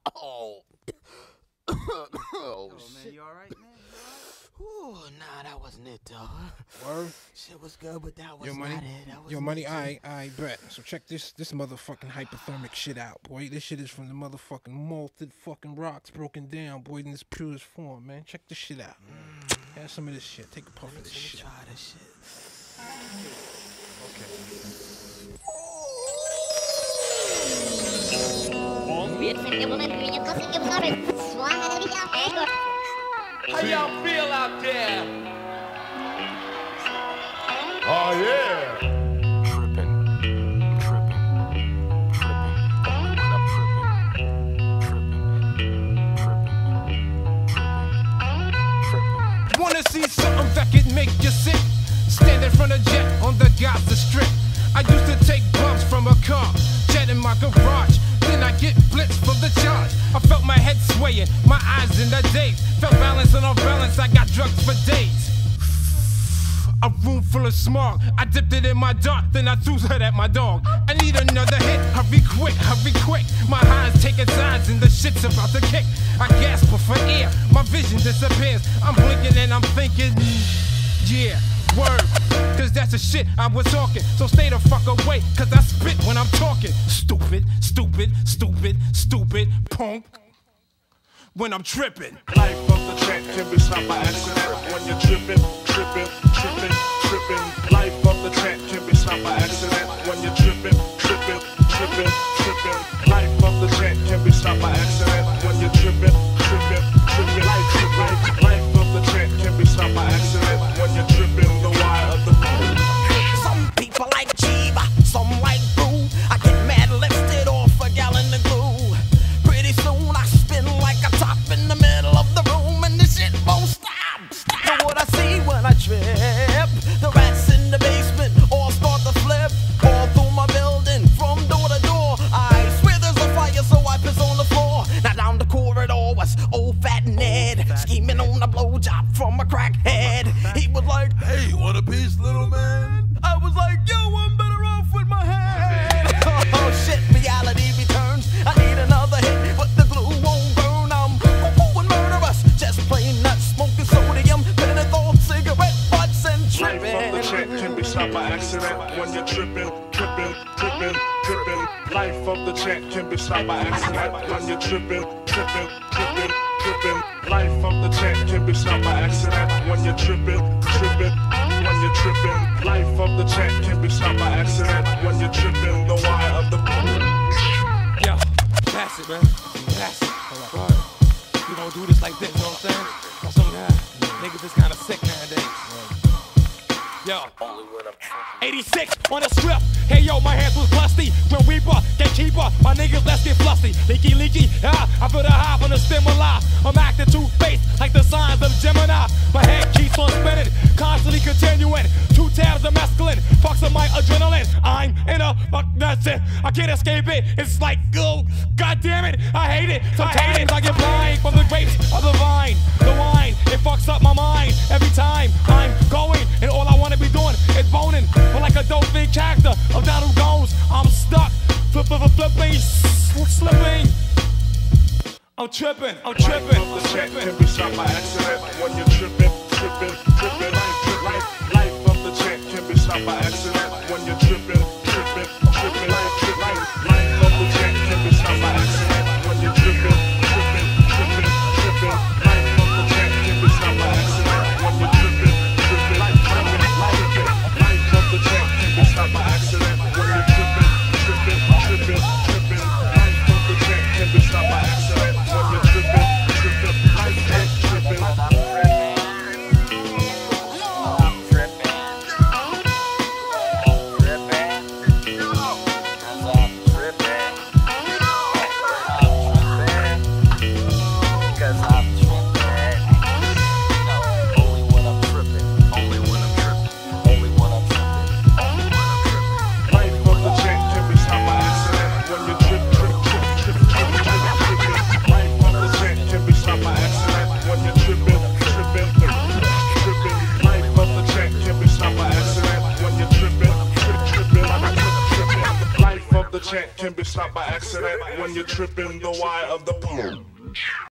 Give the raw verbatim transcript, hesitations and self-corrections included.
Oh. Oh, Yo, shit. man, you alright, man? Ooh, nah, that wasn't it, though. Word? Shit was good, but that was Your money? not it. That was Your money? I I bet. So check this this motherfucking hyperthermic shit out, boy. This shit is from the motherfucking molten fucking rocks broken down, boy, in its purest form, man. Check this shit out. Mm. Have some of this shit. Take a puff of this shit. Try this shit. How y'all feel out there? Oh yeah. Trippin', trippin', trippin'. Only when I'm trippin', trippin', trippin', trippin', trippin'. Wanna see something that could make you sick? Stand in front of jet on the Gaza strip. I used to take bumps from a car, jet in my garage. Then I get blitzed for the charge. I felt my head swaying, my eyes in the daze. Felt balance and off balance, I got drugs for days. A room full of smog, I dipped it in my dart, then I threw that at my dog. I need another hit, hurry quick, hurry quick. My high's taking sides and the shit's about to kick. I gasp for air, my vision disappears. I'm blinking and I'm thinking, yeah, word. Cause that's the shit I was talking. So stay the fuck away, cause I spit when I'm talking. Stupid, stupid, stupid, stupid, punk. When I'm trippin'. Life of the track can be stopped by accident. When you're trippin', trippin', trippin', trippin'. Life of the track can be stopped by accident. When you're trippin', trippin', trippin', trippin'. Life of the track can be stopped by accident. When you're trippin', trippin', trippin'. Life, life, life of the track can be stopped by accident. When you're trippin', the wire of the phone. Some people like Jeeva, some like Boo. I get mad lifted off a gallon of glue. Pretty soon I spin like a top in the middle of the room, and this shit won't stop. Know what I see when I trip? The rats in the basement all start to flip all through my building from door to door. I swear there's a fire, so I piss on the floor. Now down the corridor was old fat Ned, scheming on a blowjob from a crackhead. He was like, "Hey, want a piece, little man?" I was like, "Yo, I'm better off with my head." Oh shit, reality returns. I need another hit, but the glue won't burn. I'm poo-pooing murderous, just plain nuts, smoking sodium, pennythol, cigarette butts, and tripping. Life of the track can be stopped by accident. When you're trippin', trippin', trippin', trippin'. Life of the track can be stopped by accident. When you're trippin', trippin', trippin', trippin'. Life of the track can be stopped by accident. When you're trippin', trippin', when you're trippin'. Life of the track can be stopped by accident. When you're trippin', the wire of the phone. Yo, pass it, man. Pass it. Hold on. We gonna do this like this, you know what I'm saying? That's some guy. Niggas is kinda sick nowadays. Yo. eighty-six on the strip. Hey yo, my hands was busty. Grim Reaper, Gatekeeper, my niggas let's get flusty. Leaky, leaky, ah, I feel the high from the stimuli. I'm acting two-faced like the signs of Gemini. My head keeps on spinning, constantly continuing. Two tabs of mescaline, fucks of my adrenaline. I'm in a fuck, that's it. I can't escape it. It's like, oh, god damn it, I hate it. Sometimes I, I get blind from the grapes of the vine. The wine, it fucks up my mind every time I'm going, and all I wanna be doing is boning. But like a dolphin character of Donald Gomes, I'm stuck, flip, flip, flipping, slipping. I'm tripping, I'm tripping. Life of the track can be stopped by accident. When you're trippin', trippin', trippin'. Life, life, life of the track can be stopped by accident. When you're trippin', trippin', trippin'. Life, life, life of the track can be stopped by accident. When you're trippin', trippin', trippin', trippin'. Life of the track can be stopped by accident. When you're trippin', trippin', life, life, life of the track can be stopped by accident. When you're trippin', trippin', trippin', trippin'. Life of the track can be stopped by accident. When you're trippin', trippin', life, life, trippin'. stop by accident when you're tripping the wire of the pole.